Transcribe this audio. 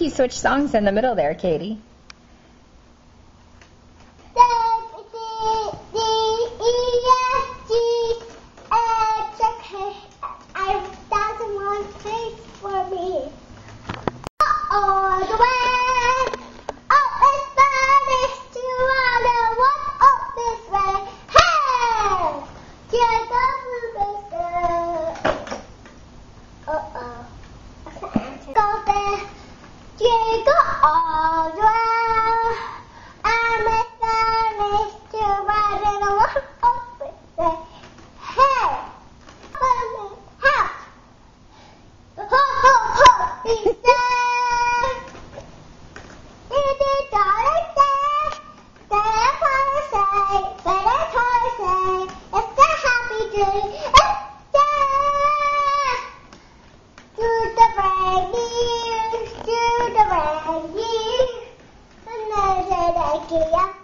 you switch songs in the middle there, Katie. That's one place for me. All the way. Up is Spanish to other one up this way. Hey! Jingle bells. Uh-oh. Go there. Jingle all the way. I'm a Spanish to other one up this way. Hey! Ho, ho, ho, he said. It is darling day. That's what I say. That's what I say. It's a happy day. It's day. To the rainy, to the rainy. And there's a